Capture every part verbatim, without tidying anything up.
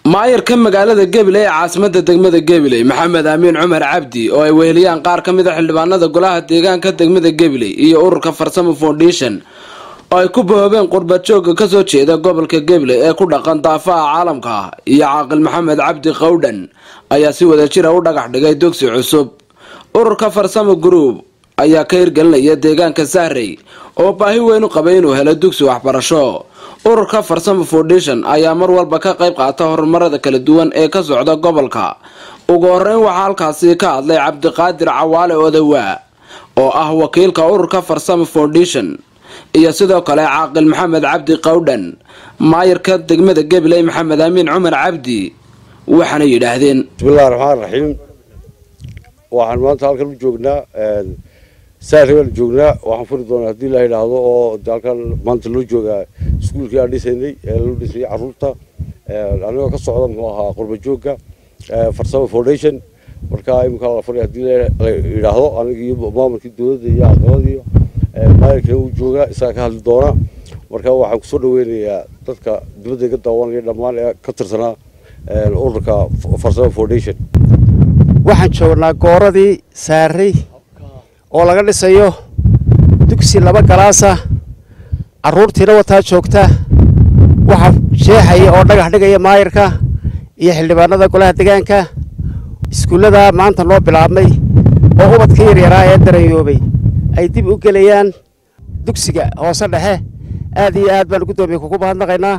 maayarka magaalada Gabiley caasimada degmada Gabiley Maxamed Amiin Cumar Cabdi oo ay weheliyaan qaar kamid ah xildhibaanada golaha deegaanka degmada Gabiley iyo ururka Farsamo Foundation oo ay ku boobeen qurba joog ka soo jeeda gobolka Gabiley ee ku dhaqan daafaha caalamka iyo Caaqil Maxamed Cabdi Qowdhan ayaa si wada jir ah u dhagax dhigay dugsi cusub. ururka Farsamo Group ayaa ka hirgelinaya deegaanka Sahrey oo baahi weyn u qabay inuu helo dugsi waxbarasho. ururka Farsamo Foundation ayaa mar walba ka qayb qaata horumarada kala duwan ee ka socda gobolka. ugu horeyn waxa halkaasi ka hadlay Cabdiqaadir Cawaale Odawa oo ah wakiilka ururka Farsamo Foundation iyo sidoo kale Caaqil Maxamed Cabdi Qowdhan. maayarka degmada Gabiley Maxamed Amiin Cumar Cabdi waxaana yiraahdeen bismillaahir rahmaanir rahiim. waxaan maanta halkan u joognaa Sahrey joognaa waxaan furi doonaa hadii la yiraahdo oo dalkan maanta loo joogaa iskuulkii aan dhisaynay ee loo dhisay carruurta anigoo ka socda muxuu ahaa qurba joogga Farsamo Foundation. marka imika la furay hadii la yiraahdo aniga iyo maamulkii dawladda iyo aqoontii maayarka uu joogaa isaga ka hadli doona. marka waxaan ku soo dhaweynayaa dadka dibadda ka daawanaya dhammaan ee ka tirsanaa ururka Farsamo Foundation. waxaan joognaa gooradii Sahrey oo laga dhisayo dugsi laba galaas ah. carruurtiina wataa joogta waxa sheexay oo dhagax dhigaya maayarka iyo xildhibaanada golaha deegaanka. iskuulada maanta loo bilaabmay oo ubadka yaryar ee dareeyoobay ay dib u galayaan dugsiga hoose dhexe. aad iyo aad baan gudoomiye kugu mahadnaqaynaa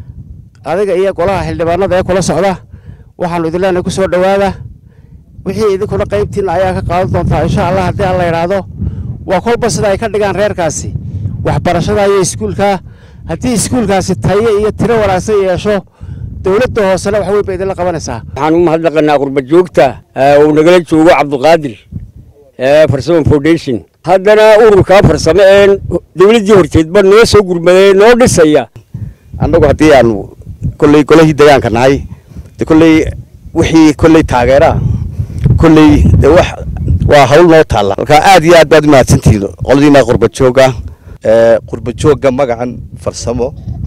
adiga iyo golaha xildhibaanada ee kula socda. waxaan idin leenahay ku soo dhawaada wixii idinkuna qaybtiin ayaa ka qaadan doontaa insha Allah hadii alla yiraahdo. waa kolba sida ay ka dhigaan reerkaasi waxbarashada iyo iskuulka. hadii iskuulkaasi tayo iyo tiro wanaagsan yeesho dawladda hoosena wax weyn bay idin la qabanaysaa. waxaan u mahadnaqaynaa qurba joogta oo nagala joogo Cabdiqaadir ee Farsamo Foundation. haddana ururka farsamo ee dawladda horteedba noo soo gurmaday noo dhisaya. annagu hadii aan kulay golahii deegaanka nahay kulay wixii kulay taageera kulay wax waa hawl noo taala. marka aad iyo aad baad mahadsantihiin qoladiina qurba jooga ee qurba jooga magacan Farsamo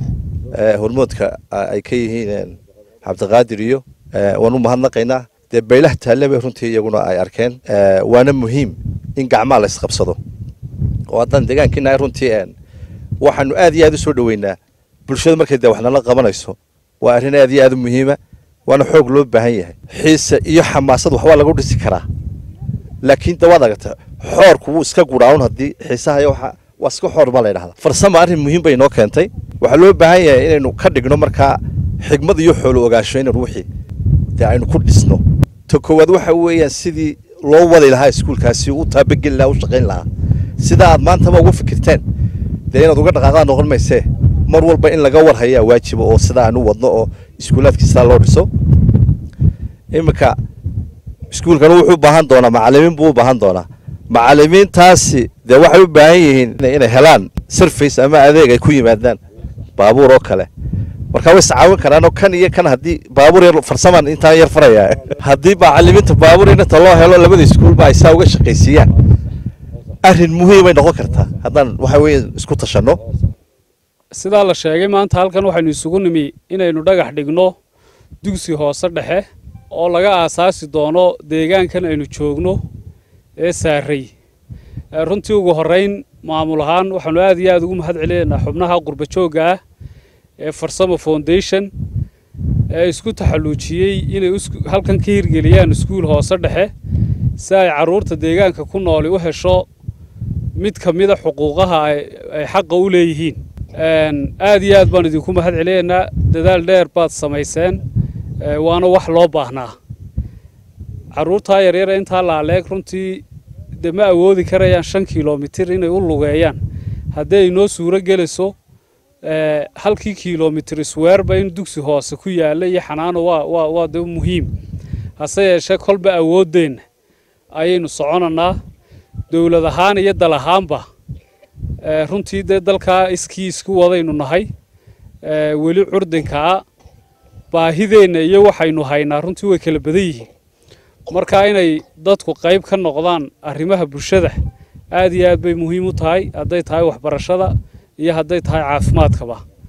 ee hormoodka ay ka yihiin Cabdiqaadir iyo waan u mahadnaqaynaa. de baylah taallaba runtii iyaguna ay arkeen waana muhiim in gacmaha la isqabsado oo hadan deegaankiina ay runtii een waxaanu aad iyo aad u soo dhaweynaa bulshada markay de waxna la qabanayso. waa arrin aad iyo aad muhiim ah waana xoog loo baahan yahay. xiisa iyo xamaasad wax waa lagu dhisi karaa laakiin dawad agta xoorku wuu iska guraawn hadii xiisaha iyo waxa waa iska xoor ma la yiraahdo. Farsamo arrin muhiim bay noo keentay. waxa loo baahan yahay inaynu ka dhigno marka xigmad iyo xoolo ogaasho in ruuxii de aynu ku dhisno. ta koowaad waxa weeyaan sidii loo wadi lahaa iskuulkaasi uu taabageli lahaa u shaqeyn lahaa sida aad maanta ma ugu fikirteen de inaad uga dhaqaaqaan noqon maysee mar walba in laga war hayaa waajib oo sida aan u wadno oo iskuulaadkiisa loo dhiso. imika iskuulkan wuxuu baahan doonaa macallimiin buu baahan doonaa. macallimiintaasi de waxay u baahan yihiin inay helaan service ama adeeg ay ku yimaadaan baabuur oo kale. marka way saacawin karaan oo kan iyo kan hadii baabuur yar farsamaan inta yar faraya hadii macallimiinta baabuur inta loo helo labada iskuul ba ay saa uga shaqeysiyaan arrin muhiim ay noqon kartaa hadan waxa weey isku tashano. sida la sheegay maanta halkan waxaynu isugu nimi inaynu dhagax dhigno dugsi hoose dhexe oo laga aasaasi doono deegaankan aynu joogno ee Sahrey. runtii ugu horeyn maamul ahaan waxaanu aad iyo aad ugu mahad celinaynaa xubnaha qurba joogga ah ee Farsamo Foundation ee isku taxalluujiyay inay halkan ka hirgeliyaan iskuul hoose dhexe si ay carruurta deegaanka ku nool u hesho mid kamid ah xuquuqaha ay xaq u leeyihiin. aad iyo aad baan idinku mahad celinaynaa dadaal dheer baad samayseen waana wax loo baahnaa. carruurta yaryar inta la leeg runtii de ma awoodi karayaan shan kiiloomitir inay u lugeeyaan haddii noo suuro geliso halkii kiiloomitir isweerba in dugsi hoose ku yaala iyo xanaano waa waa waa de muhiim. hase yeeshee kolba awoodeen ayaynu soconanaa dawlad ahaan iyo dal ahaanba. runtii de dalka iskii isku wadaynu nahay weli curdinka baahideena iyo waxaynu haynaa runtii way kala badan yihiin. marka inay dadku qayb ka noqdaan arrimaha bulshada aad iyo aad bay muhiim u tahay hadday tahay waxbarashada iyo hadday tahay caafimaadkaba.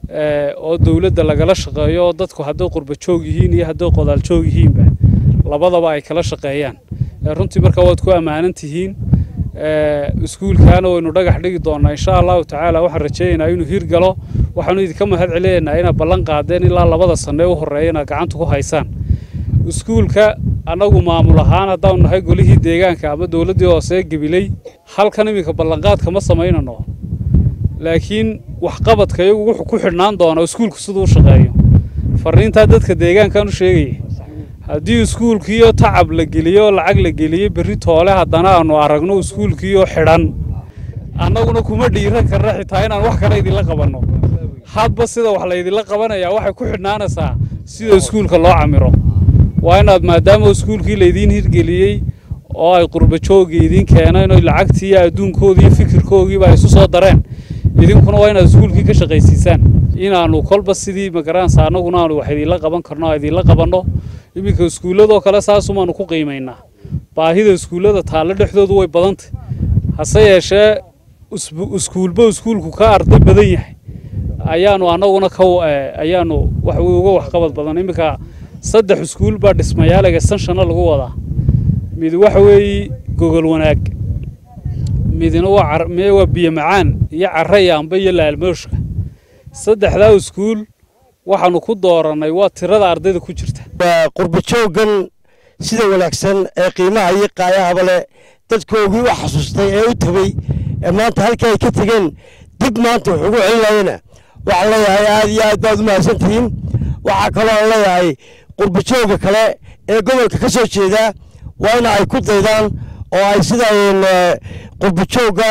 oo dawladda lagala shaqeeyo dadku hadday qurba joog yihiin iyo hadday qodaal joog yihiinba labadaba ay kala shaqeeyaan runtii marka waad ku amaanan tihiin iskuulkaana waynu dhagax dhigi doonaa insha allahu tacaala waxaan rajaynaynaa inuu hirgalo waxaanu idinka mahad celinaynaa inaad ballan qaadeen ilaa labada sano ee u horreeya inaad gacanta ku haysaan iskuulka annagu maamul ahaan haddaanu nahay golihii deegaanka ama dowladdii hoose gabiley halkan iminka ballanqaadka ma samaynano laakiin waxqabadka iyagu wuxuu ku xidhnaan doonaa iskuulku siduu u shaqeeyo fariintaa dadka deegaankan u sheegaya haddii iskuulkiiyo tacab la geliyo lacag la geliyey berri toole haddana aanu aragno iskuulkiiyo xidhan annaguna kuma dhiiran karna xitaa inaan wax kale idinla qabanno hadba sida wax laydinla qabanayaa waxay ku xidhnaanaysaa sida iskuulka loo camiro waa inaad maadaama iskuulkii laydiin hirgeliyey oo ay qurba joogii idiin keeneen oo lacagtii iyo adduunkoodii iyo fikirkoogiiba ay isu soo dareen idinkuna waa inaad iskuulkii ka shaqaysiisaan inaanu kolba sidii magaraansa annaguna aanu wax idinla qaban karno oo idinla qabanno iminka iskuulladoo kale saasumaanu ku qiimaynaa baahida iskuullada taalle dhexdoodu way badantay hase yeeshee iskuulba iskuulku ka arday badan yahay ayaanu annaguna ka ayaanu wax uga waxqabad badan iminka saddex iskuul baa dhismayaal extension lagu wadaa mid waxa weeye gogol wanaag midna waa mee waa biyo macaan iyo carrayaanba iyo laalmooshka saddexdaa iskuul waxaanu ku dooranay waa tirada ardayda ku jirta qurba joogan sida wanaagsan ee qiimaha iyo qaayahaba leh dadkoogii u xasuustay ee u tabay ee maanta halkii ay ka tegeen dib maanta wax ugu celinayana waxaan leeyahay aad iyo aad baad u mahadsantihiin waxaa kaloo aan leeyahay qurba jooga kale ee gobolka ka soo jeeda waa in ay ku daydaan oo ay sida qurba jooga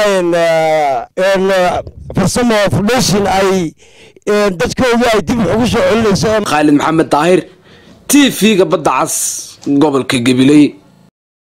farsamo foundation ay dadkoogii ay dib ugu soo celinayso Khalid Maxamed Daahir T V-ga badda cas gobolka Gabiley.